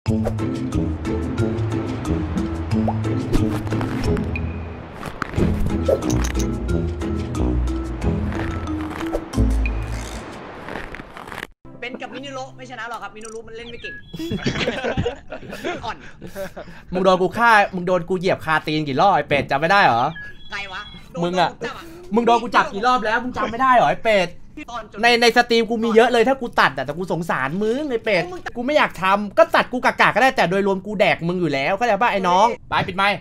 เป็นกับมินุโร่ไม่ชนะหรอกครับมินุโร่มันเล่นไม่เก่งอ่อนมึงโดนกูฆ่ามึงโดนกูเหยียบคาตีนกี่รอบไอเป็ดจำไม่ได้เหรอใครวะมึงอะมึงโดนกูจับกี่รอบแล้วมึงจำไม่ได้เหรอไอเป็ดในสตรีมกูมีเยอะเลยถ้ากูตัดแต่กูสงสารมึงไอเป็ดกูไม่อยากทำก็ตัดกูกากๆก็ได้แต่โดยรวมกูแดกมึงอยู่แล้วเข้าใจป่ะไอ้น้องไปปิดไมค์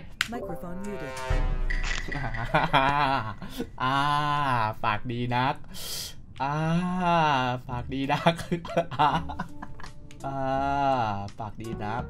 ปากดีนักปากดีนักปากดีนัก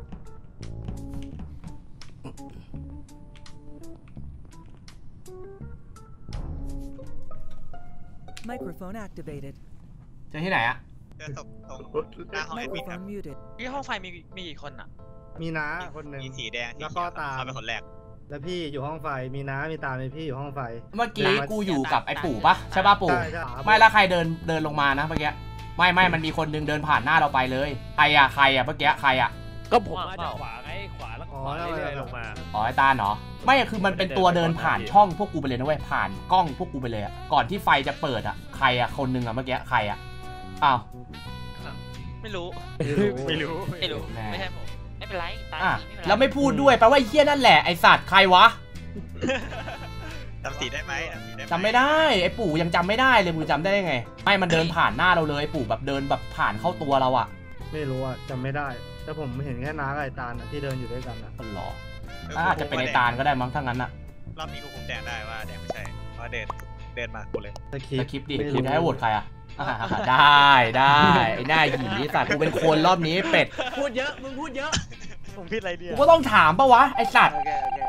Microphone activated จะที่ไหนอะเจอศพตรงหน้าห้องแอดมินครับที่ห้องไฟมีกี่คนอะมีน้าคนหนึ่งมีสีแดงแล้วก็ตาเขาเป็นคนแรกแล้วพี่อยู่ห้องไฟมีน้ามีตามีพี่อยู่ห้องไฟเมื่อกี้กูอยู่กับไอ้ปู่ปะใช่ป่ะปู่ไม่แล้วใครเดินลงมานะเมื่อกี้ไม่มันมีคนนึงเดินผ่านหน้าเราไปเลยใครอะเมื่อกี้ใครอะก็ผมมาจากขวาไงขวาแล้วขวาเรื่อยๆลงมาไอ้ตาเนาะไม่คือมันเป็นตัวเดินผ่านช่องพวกกูไปเลยนะเว้ยผ่านกล้องพวกกูไปเลยอะก่อนที่ไฟจะเปิดอะใครอะคนนึงอะเมื่อกี้ใครอะอ้าวไม่รู้ไม่ใช่ผมไม่เป็นไรตายแล้วไม่พูดด้วยแปลว่าไอ้เหี้ยนั่นแหละไอสัตว์ใครวะจำสีได้ไหมจำไม่ได้ไอ้ปู่ยังจำไม่ได้เลยมึงจำได้ไงไม่มันเดินผ่านหน้าเราเลยปู่แบบเดินแบบผ่านเข้าตัวเราอะไม่รู้อะจำไม่ได้แต่ผมเห็นแค่น้ากับไอ้ตาลที่เดินอยู่ด้วยกันอะหรออาจจะเป็นไอ้ตาลก็ได้มั้งถ้างั้นอะรอบนี้กูคงแดงได้ว่าแดงไม่ใช่เพราะเดินมากูเลยสคริปต์ดิคุณให้โหวตใครอะได้ไอ้หน้าหยีสัตว์กูเป็นคนรอบนี้เป็ดพูดเยอะมึงพูดเยอะผมผิดอะไรเนี่ยกูก็ต้องถามปะวะไอ้สัตว์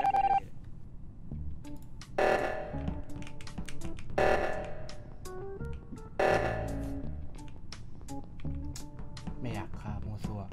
ไม่อยากฆ่าโมซัว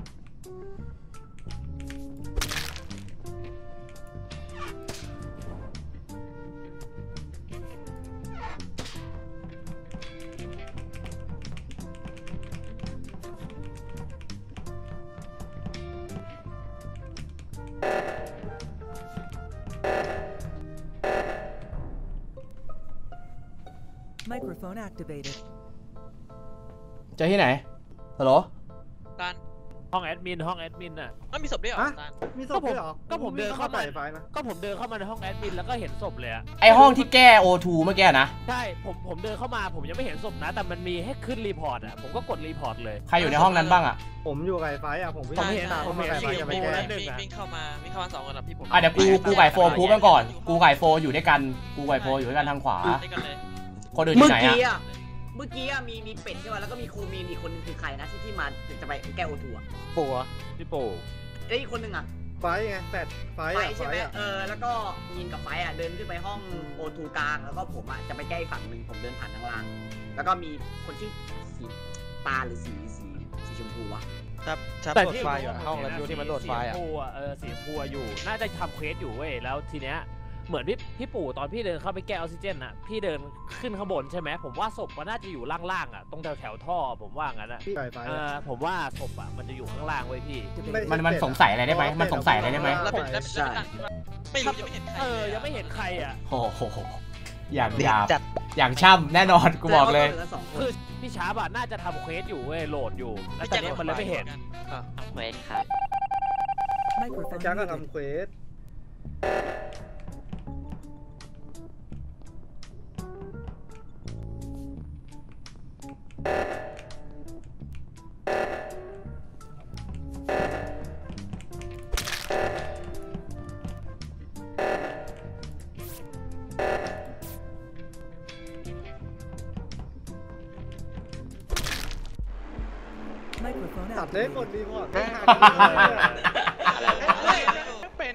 Microphone activated จะที่ไหนฮัลโหลตันห้องแอดมินน่ะมีศพด้วยเหรอตันมีศพด้วยเหรอก็ผมเดินเข้ามาก็ผมเดินเข้ามาในห้องแอดมินแล้วก็เห็นศพเลยอะไอห้องที่แก้ O2 เมื่อกี้นะใช่ผมเดินเข้ามาผมยังไม่เห็นศพนะแต่มันมีให้ขึ้นรีพอร์ตอะผมก็กดรีพอร์ตเลยใครอยู่ในห้องนั้นบ้างอะผมอยู่ไก่ไฟอะผมเห็นวิ่งเข้ามา2คนแล้วพี่ผมเดี๋ยวกูไก่โฟพูดกันก่อนกูไก่โฟอยู่ด้วยกันทางขวาคนอื่นที่ไหนอะเมื่อกี้มีเป็ดใช่ไหมแล้วก็มีโคมีนอีกคนนึงคือใครนะที่มาจะไปแก้โอทูอะปู่พี่ปู่แล้วอีกคนนึงอะไฟไงไฟใช่ไหมแล้วก็ยินกับไฟอะเดินขึ้นไปห้องโอทูกลางแล้วก็ผมอะจะไปแก้ฝั่งหนึ่งผมเดินผ่านทางล่างแล้วก็มีคนที่สีตาหรือสีชมพูวะแต่ที่ไฟอยู่ห้องแล้วที่มันโดดไฟอะสีชมพูอยู่น่าจะทำเควสอยู่เว้ยแล้วทีเนี้ยเหมือนพี่ปู่ตอนพี่เดินเข้าไปแก้ออกซิเจนน่ะพี่เดินขึ้นข้างบนใช่ไหมผมว่าศพมันน่าจะอยู่ล่างๆอ่ะตรงแถวท่อผมว่างั้นนะผมว่าศพอ่ะมันจะอยู่ข้างล่างไว้พี่มันสงสัยอะไรได้ไหมมันสงสัยอะไรได้ไหมไม่รู้ยังไม่เห็นใครยังไม่เห็นใครอ่ะโอ้โหอย่างช่ำแน่นอนกูบอกเลยคือพี่ช้าบ่ะน่าจะทำเควสอยู่เว้ยโหลดอยู่แล้วตอนนี้มันเลยไม่เห็นทำเควสครับจ้าก็ทำเควสตัดเลยกดดีกว่าเป็น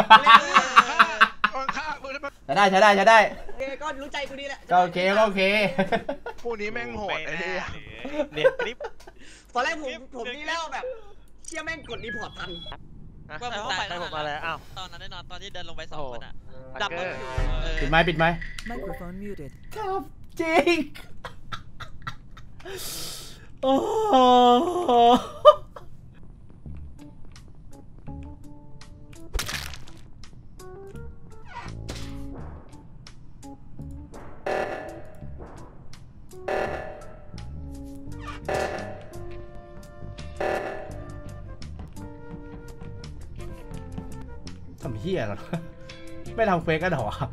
ใช้ได้ก็รู้ใจกูดีแหละก็โอเคผู้นี้แม่งโหดไอ้เรียนคลิปตอนแรกผมนี่แล้วแบบเชี่ยแม่งกดรีพอร์ตทันก็ผมตายไปผมมาแล้วอ้าวตอนนั้นแน่นอนตอนที่เดินลงไป2 คนอะดับอยู่ปิดไมค์ครับจริงโอ้ทำเฮียหรอไม่ทำเควสกันเหรอวะ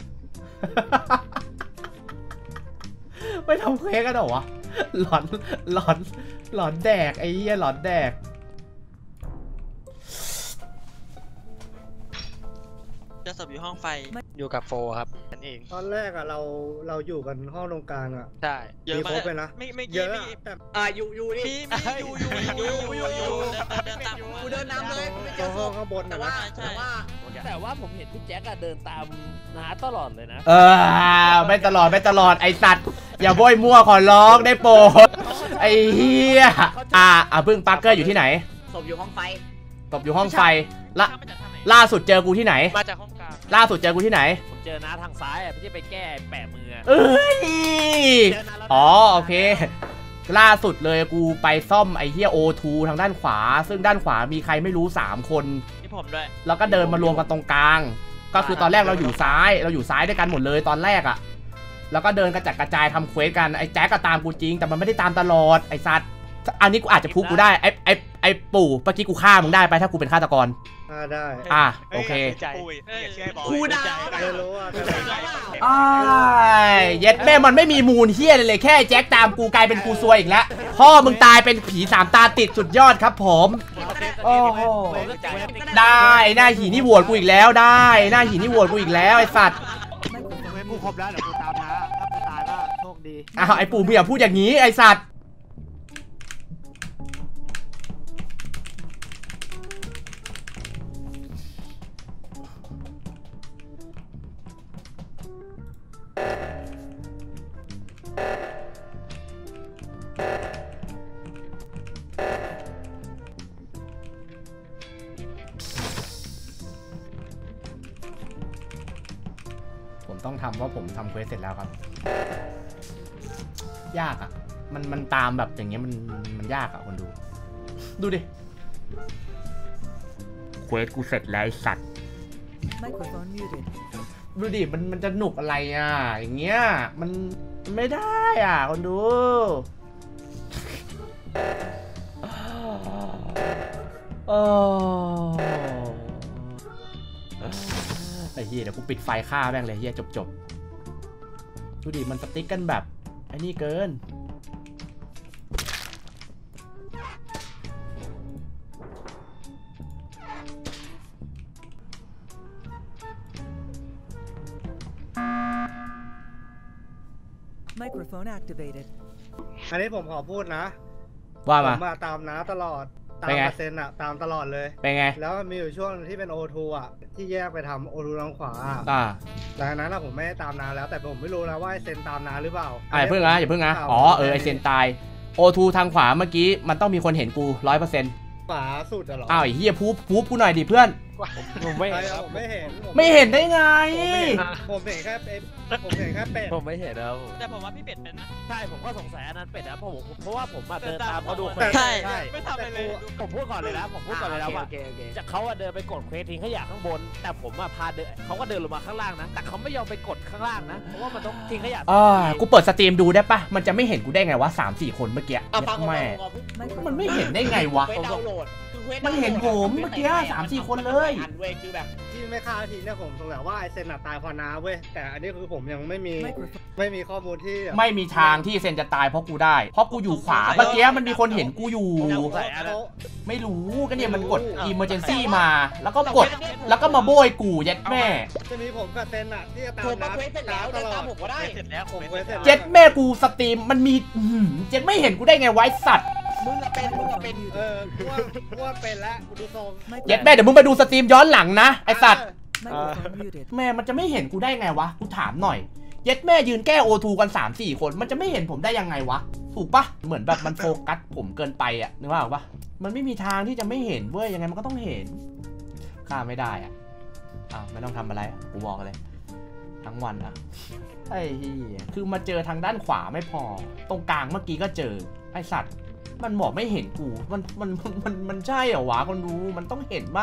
ไม่ทำเควสกันเหรอวะหลอนแดกไอ้เหี้ยหลอนแดกจะศพอยู่ห้องไฟอยู่กับโฟครับนั่นเองตอนแรกอะเราอยู่กันห้องตรงกลางอะใช่เยอะมีมาครบกเลยนะไม่เยอะไม่อะแต่อยู่นี่มีอยู่เดินตามกูเดินนำเลยกูไม่เจตรอง ศห้องพข้างบนแต่นะว่านะแต่ว่าผมเห็นพี่แจ็คอะเดินตามน้าตลอดเลยนะไม่ตลอดไอสัตว์อย่าโบยมั่วขอร้องได้โปรดไอ้เหี้ยพึ่งปาร์เกอร์อยู่ที่ไหนศพอยู่ห้องไฟตบอยู่ห้องไฟล่าสุดเจอกูที่ไหนมาจากห้องกลางล่าสุดเจอกูที่ไหนผมเจอน้าทางซ้ายอะพี่ที่ไปแก้แปะมืออะเอ้ยเจอน้าแล้วนะอ๋อโอเค ล่าสุดเลยกูไปซ่อมไอ้เหี้ย O2 ทางด้านขวา ซึ่งด้านขวามีใครไม่รู้3 คนที่ผมด้วยแล้วก็เดินมารวมกันตรงกลาง ก็คือตอนแรกเราอยู่ซ้ายด้วยกันหมดเลยตอนแรกอะแล้วก็เดินกระจัดกระจายทำเควสกันไอ้แจ๊กก็ตามกูจริงแต่มันไม่ได้ตามตลอดไอ้สัตว์อันนี้กูอาจจะพุกกูได้ไอ้ปู่เมื่อกี้กูฆ่ามึงได้ไปถ้ากูเป็นฆาตกรได้โอเคปุ้ยอย่าเชื่อไอ้บอยกูด่าไม่รู้ว่าแต่เย็ดแม่มันไม่มีมูลเฮียเลยแค่แจ็คตามกูกลายเป็นกูซวยอีกแล้วพ่อมึงตายเป็นผี3 ตาติดสุดยอดครับผมโอ้โหได้หน้าหีนี่โหวตกูอีกแล้วได้หน้าหีนี่โหวตกูอีกแล้วไอ้สัตว์กูครบแล้วเดี๋ยวกูตามนะถ้ากูตายก็โชคดีไอ้ปู่มึงอย่าพูดอย่างนี้ไอ้สัตว์ผมต้องทำว่าผมทำเควสเสร็จแล้วครับ ยากอ่ะมันตามแบบอย่างเงี้ยมันยากอ่ะคนดูดิเควสกูเสร็จแล้วไอ้สัตว์ Microphone muted. ดูดิมันจะหนุกอะไรอ่ะอย่างเงี้ยมันไม่ได้อ่ะคนดูโอ้ไอ้เหี้ยเดี๋ยวกูปิดไฟฆ่าแม่งเลยเหี้ยจบดูดิมันสติ๊กกันแบบไอ้นี่เกิน Microphone activated. อันนี้ผมขอพูดนะว่าผมมามาตามน้าตลอดตามเป็นไงเปอร์เซ็นต์อะตามตลอดเลยเป็นไงแล้วมันมีอยู่ช่วงที่เป็น O2 อะที่แยกไปทำ O2 ทางขวาอะ หลังจากนั้นอะผมไม่ได้ตามน้าแล้วแต่ผมไม่รู้นะว่าไอ้เซนตามน้าหรือเปล่าอย่าเพิ่งนะไอเซนตายโอทูทางขวาเมื่อกี้มันต้องมีคนเห็นกู 100% ขวาสุดอะเหรออ้าวไอ้เหี้ยพูบกูหน่อยดิเพื่อนผมไม่ใช่เห็นคครัรับบ ผมไม่เห็นไม่เห็นได้ไงผมเห็นแค่เป็ดผมเห็นแค่เป็ดผมไม่เห็นนะครับแต่ผมว่าพี่เป็ดเป็นนะใช่ผมก็สงสัยอันนั้นเป็ดนะเพราะว่าผมอะเดินตามเขาดูเควสใช่ไม่ทำอะไรเลยผมพูดก่อนเลยนะผมพูดก่อนเลยนะว่าโอเคจากเขาอะเดินไปกดเควสทิ้งขยะข้างบน แต่ผมอะพาเดินเขาก็เดินลงมาข้างล่างนะ แต่เขาไม่ยอมไปกดข้างล่างนะเพราะว่ามันต้องทิ้งขยะกูเปิดสตรีมดูได้ปะมันจะไม่เห็นกูได้ไงวะ 3-4 คนเมื่อกี้ฟังแม่ มัน Microphone ไม่เห็นได้ไงวะเควสดาวน์โหลดคือเควสมันเห็นผมเมื่อกี้3-4 คนเลยอันเว้ยคือแบบที่ไม่ฆ่าทีเนี่ยผมสงสัยว่าไอเซนอะตายเพอน้าเว้ยแต่อันนี้คือผมยังไม่มี Microphone ข้อมูลที่ไม่มีทางที่เซนจะตายเพราะกูได้ เพราะกูอยู่ขวาเมื่อกี้มันมีคนเห็นกูอยู่ ไม่รู้ก็เนี่ยมันกด emergency มา แล้วก็กดแล้วก็มาโบยกูยัดแม่จะมีผมกับเซนอะที่จะตามผมก็น้าเควสเสร็จแล้วตเดินลอตามดผมก็ได้เสร็จแล้วผมเควสเสร็จเจ็ดแม่กูสตรีมมันมีเจ็ดไม่เห็นกูได้ไงไว้สัตว์มึงอะเป็นกูว่าเป็นแล้วกูดูทรงเจ็ดแม่เดี๋ยวมึงไปดูสตรีมย้อนหลังนะไอสัตว์ Microphone muted. แม่มันจะไม่เห็นกูได้ไงวะกูถามหน่อยเย็ดแม่ยืนแก้โอทูกัน 3-4 คนมันจะไม่เห็นผมได้ยังไงวะถูกปะเหมือนแบบมันโฟกัสผมเกินไปอะนึกว่าปะมันไม่มีทางที่จะไม่เห็นเว้ยยังไงมันก็ต้องเห็นฆ่าไม่ได้อะไม่ต้องทำอะไรกูบอกเลยทั้งวันอะไอ้เหี้ยคือมาเจอทางด้านขวาไม่พอตรงกลางเมื่อกี้ก็เจอไอสัตว์มันบอกไม่เห็นกูมันใช่เหรอวะคนดูมันต้องเห็นปะ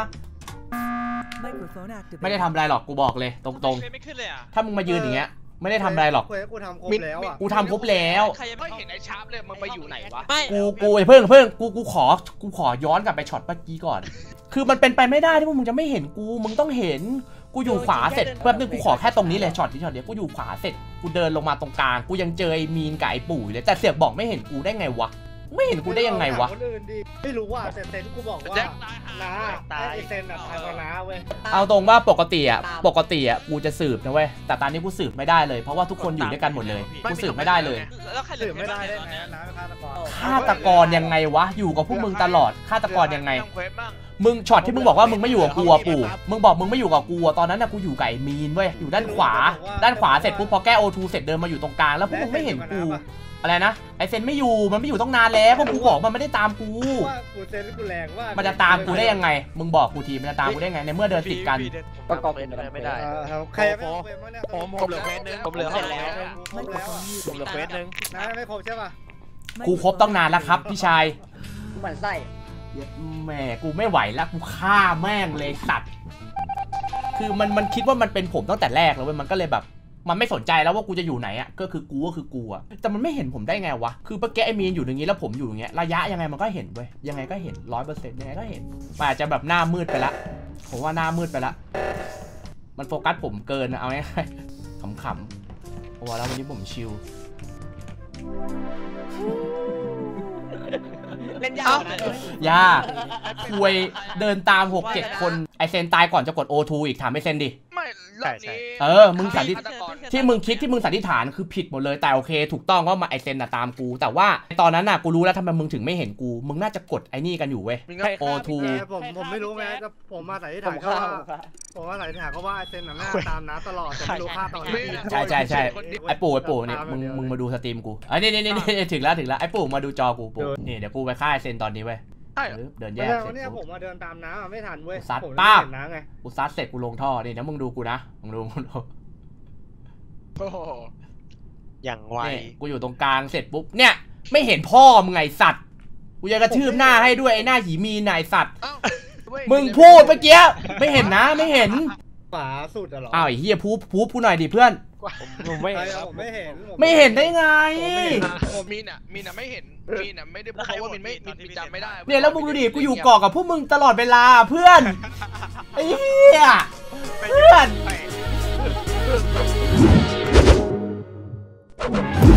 Microphone ไม่ได้ activated. ทำอะไรหรอกกูบอกเลยตรงไม่ขึ้นเลยอ่ะๆถ้ามึงมายืนอย่างเงี้ยไม่ได้ทำอะไรหรอกเควสกูทำครบแล้วอะกูทำครบแล้วใครยังไม่เห็นไอ้ชาร์ปเลยมันไปอยู่ไหนวะกูอย่าเพิ่งกูขอย้อนกลับไปช็อตเมื่อกี้ก่อนคือมันเป็นไปไม่ได้ที่พวกมึงจะไม่เห็นกูมึงต้องเห็นกูอยู่ขวาเสร็จแป๊บนึงกูขอแค่ตรงนี้เลยช็อตเดียวกูอยู่ขวาเสร็จกูเดินลงมาตรงกลางกูยังเจอไอ้มีนกับไอ้ปู่เลยแต่เสือกบอกไม่เห็นกูได้ไงวะไม่เห็นกูได้ยังไงวะคนอื่นดิไม่รู้ว่าแต่เซนกูบอกว่าน้าไอเซนอะทายกว่าน้าเว้ยเอาตรงว่าปกติอ่ะกูจะสืบนะเว้ยแต่ตอนนี้กูสืบไม่ได้เลยเพราะว่าทุกคนอยู่ด้วยกันหมดเลยกูสืบไม่ได้เลยสืบไม่ได้ได้ไงน้าฆาตกรยังไงวะอยู่กับพวกมึงตลอดฆาตกรยังไงมึงช็อตที่มึงบอกว่ามึงไม่อยู่กับกูอ่ะปู่มึงบอกมึงไม่อยู่กับกูตอนนั้นน่ะกูอยู่กับไอ้มีนเว้ยอยู่ด้านขวาเสร็จปุ๊บพอแก้ O2 เสร็จเดินมาอยู่ตรงกลางแล้วพวกมึงไม่เห็นกูอะไรนะไอเซนไม่อยู่มันไม่อยู่ต้องนานแล้วพวกกูบอกมันไม่ได้ตามกูว่ากูเซนกูแรงว่ามันจะตามกูได้ยังไงมึงบอกกูทีมันจะตามกูได้ไงในเมื่อเดินติดกันประกอบไม่ได้ใครผมเหลือเควสนึงผมเหลือเควสแล้วผมเหลือเควสนึงน้าไม่ครบใช่ป่ะกูครบต้องนานแล้วครับพี่ชายกูหมั่นไส้แม่กูไม่ไหวแล้วกูฆ่าแม่งเลยสัตว์คือมันคิดว่ามันเป็นผมตั้งแต่แรกแล้วเว้ยมันก็เลยแบบมันไม่สนใจแล้วว่ากูจะอยู่ไหนอ่ะก็คือกูอ่ะแต่มันไม่เห็นผมได้ไงวะคือเมื่อกี้ไอ้มีนอยู่อย่างงี้แล้วผมอยู่อย่างเงี้ยระยะยังไงมันก็เห็นเว้ยยังไงก็เห็น 100% ยังไงก็เห็นอาจจะแบบหน้ามืดไปละผมว่าหน้ามืดไปละมันโฟกัสผมเกินเอาง่ายๆขำๆโอ้แล้ววันนี้ผมชิลเล่นยาวนะย่าคุยเดินตาม 6-7 คนไอเซนตายก่อนจะกด O2 อีกถามไอเซนดิไม่รอบนี้มึงสันนิษที่มึงคิดที่มึงสันนิษฐานคือผิดหมดเลยแต่โอเคถูกต้องว่ามาไอเซนตามกูแต่ว่าตอนนั้นน่ะกูรู้แล้วทำไมมึงถึงไม่เห็นกูมึงน่าจะกดไอ้นี่กันอยู่เว้ย O2 ผมไม่รู้ไงแต่ผมมาสันนิษฐานก็ว่าไอเซนน่ะหน้าตามน้าตลอดแต่ไม่รู้ค่าตอนไหนใช่ไอปู่เนี่ยมึงมาดูสตรีมกูนี่ถึงแล้วไอปู่มาดูจอกูปู่นี่เดี๋ยวกูไปฆ่าไอเซนตอนนี้เว้ยเดินแยกเสร็จเนี่ยผมมาเดินตามน้าไม่ทันเว้ยซัดป้าบกูซัดเสร็จกูลงท่อนี่นะมึงดูกูนะมึงดูโอ้อย่างไวกูอยู่ตรงกลางเสร็จปุ๊บเนี่ยไม่เห็นพ่อมึงไงสัตว์กูจะกระทืบหน้าให้ด้วยไอ้หน้าหีมีนายสัตว์มึงพูดเมื่อกี้ไม่เห็นนะไม่เห็นฝาสุดเหรออ้าวไอ้เฮียพูดหน่อยดิเพื่อนผมไม่เห็นได้ไงมีน่ะไม่เห็นมีน่ะไม่ได้เพราะว่ามีไม่จำไม่ได้เนี่ยแล้วมึงดูดิกูอยู่เกาะกับพวกมึงตลอดเวลาเพื่อนไอ้เหี้ยเพื่อน